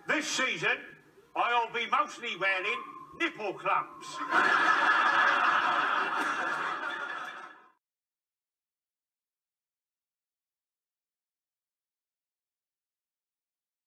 This season, I'll be mostly wearing nipple clamps.